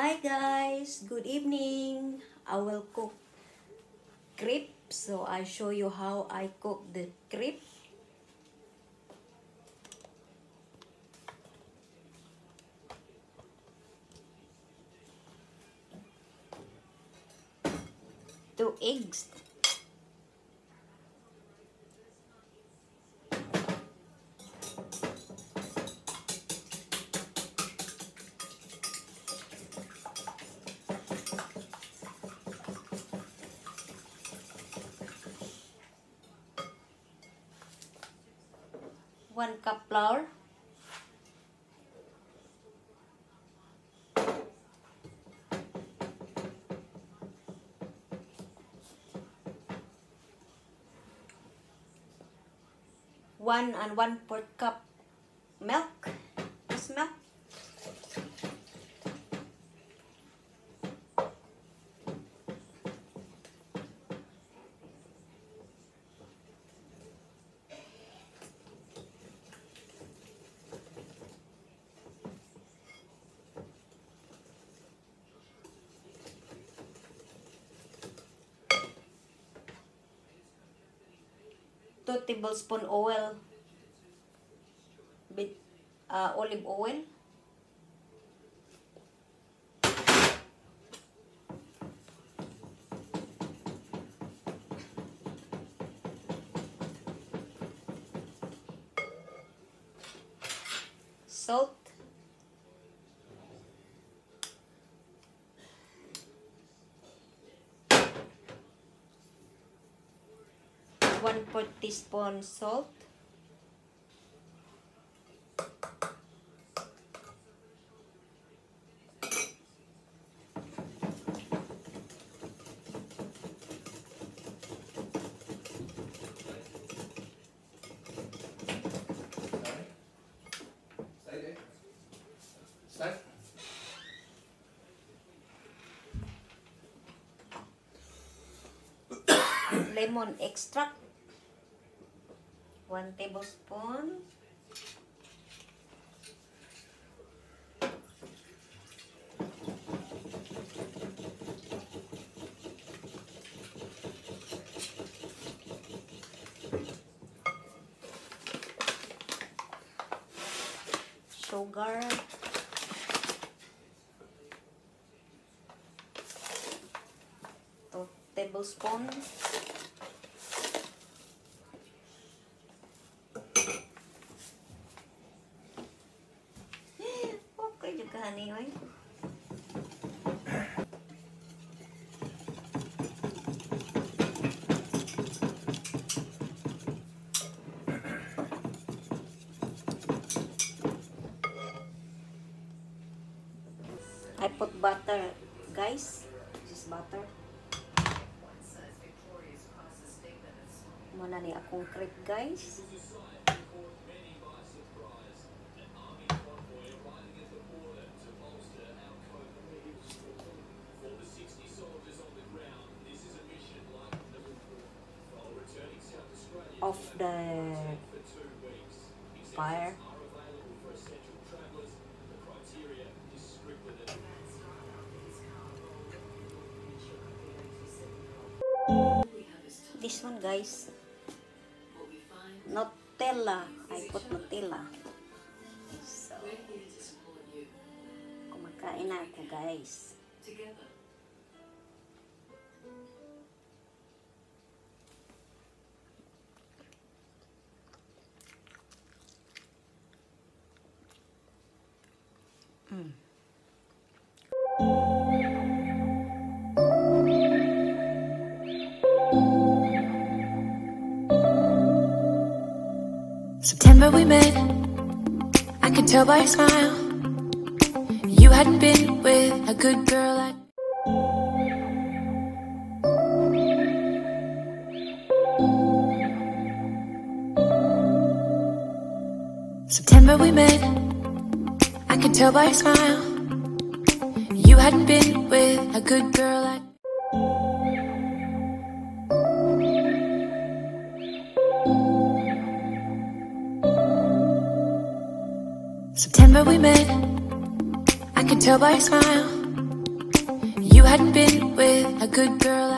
Hi guys, good evening. I will cook crepe. So I show you how I cook the crepe. Two eggs. One cup flour. One and 1/4 cup milk. This milk. Two tablespoon oil with olive oil. Salt. One-4 teaspoon salt. Lemon extract. 1 tablespoon. Sugar. 2 tablespoons. Anyway, I put butter, guys. This is butter. Muna ni akong crepe, guys. Off the fire. This one, guys, Nutella. I put Nutella. So, kumakain na ako, guys. September we met, I could tell by your smile you hadn't been with a good girl like September we met, I could tell by your smile you hadn't been with a good girl like September we met, I could tell by your smile hadn't been with a good girl.